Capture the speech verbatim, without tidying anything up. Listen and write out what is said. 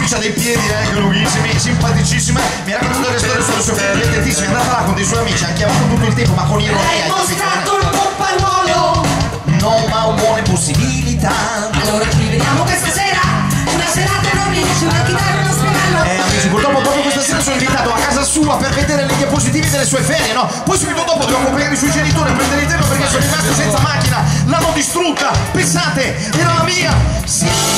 c'ha dei piedi eh, lunghissimi, simpaticissima. Mi ha raccontato le storie sulle sue figlie, è andata là con dei suoi amici, ha chiamato tutto il tempo, ma con ironia. Hai mostrato il tuo panuolo, non ma ho buone possibilità. allora ci vediamo questa sera, una serata enorme, c'è una chitarra, uno spinello. Eh amici, purtroppo proprio questa sera sono invitato a casa sua per vedere le diapositive delle sue ferie, no? Poi subito dopo devo accompagnare i suoi genitori a prendere il tempo perché sono rimasto senza macchina, l'hanno distrutta, pensate, era la mia. Sì.